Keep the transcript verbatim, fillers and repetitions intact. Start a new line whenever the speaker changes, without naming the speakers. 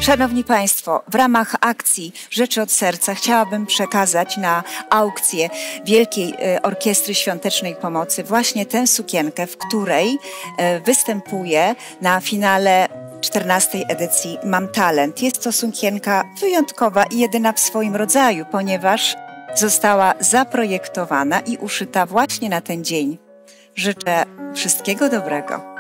Szanowni Państwo, w ramach akcji Rzeczy od Serca chciałabym przekazać na aukcję Wielkiej Orkiestry Świątecznej Pomocy właśnie tę sukienkę, w której występuję na finale czternastej edycji Mam Talent. Jest to sukienka wyjątkowa i jedyna w swoim rodzaju, ponieważ została zaprojektowana i uszyta właśnie na ten dzień. Życzę wszystkiego dobrego.